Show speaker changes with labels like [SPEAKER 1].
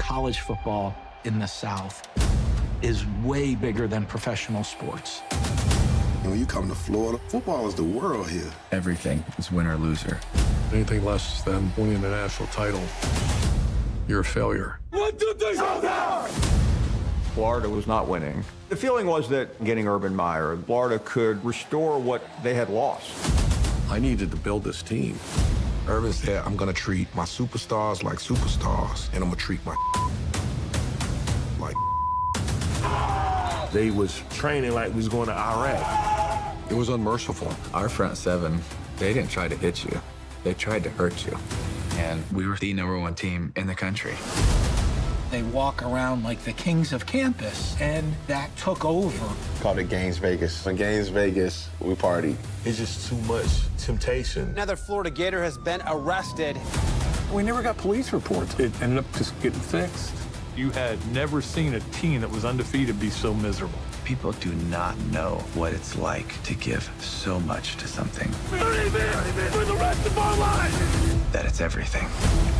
[SPEAKER 1] college football in the South is way bigger than professional sports.
[SPEAKER 2] When you come to Florida, football is the world here.
[SPEAKER 3] Everything is win or loser.
[SPEAKER 4] Anything less than winning a national title, you're a failure.
[SPEAKER 5] 1, 2, 3, showdown!
[SPEAKER 6] Florida was not winning. The feeling was that getting Urban Meyer, Florida could restore what they had lost.
[SPEAKER 4] I needed to build this team.
[SPEAKER 2] Urban said, I'm going to treat my superstars like superstars, and I'm going to treat my like.
[SPEAKER 7] They was training like we was going to Iraq.
[SPEAKER 4] It was unmerciful.
[SPEAKER 3] Our front seven, they didn't try to hit you. They tried to hurt you. And we were the #1 team in the country.
[SPEAKER 1] They walk around like the kings of campus, and that took over.
[SPEAKER 8] Called it Gaines Vegas. In Gaines Vegas, we party.
[SPEAKER 7] It's just too much temptation.
[SPEAKER 9] Another Florida Gator has been arrested.
[SPEAKER 4] We never got police reports. It ended up just getting fixed.
[SPEAKER 10] You had never seen a team that was undefeated be so miserable.
[SPEAKER 3] People do not know what it's like to give so much to something
[SPEAKER 5] For the rest of our lives!
[SPEAKER 3] that it's everything.